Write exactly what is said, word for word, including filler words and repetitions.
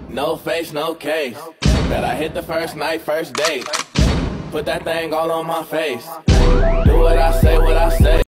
No face, no case. Bet I hit the first night, first date. Put that thing all on my face. Do what I say, what I say.